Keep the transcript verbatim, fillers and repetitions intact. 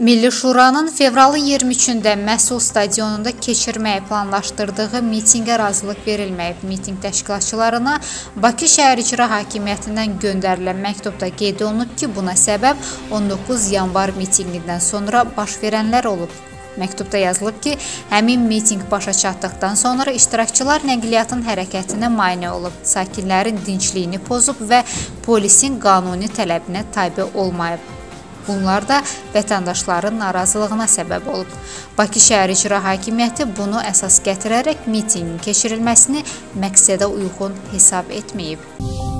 Milli Şuranın fevralın iyirmi üçündə Məhsul stadionunda keçirməyi planlaşdırdığı mitinqə razılıq verilməyib. Mitinq təşkilatçılarına Bakı Şəhər İcra Hakimiyyətindən göndərilən məktubda qeyd olunub ki, buna səbəb on doqquz yanvar mitinqindən sonra baş verənlər olub. Məktubda yazılıb ki, həmin mitinq başa çatdıqdan sonra iştirakçılar nəqliyyatın hərəkətinə mane olub, sakinlərin dinçliyini pozub və polisin qanuni tələbinə tabe olmayıb. Bunlar da vətəndaşların narazılığına səbəb olub. Bakı Şəhər İcra Hakimiyyəti bunu əsas gətirərək mitinqin keçirilməsini məqsədə uyğun hesab etməyib.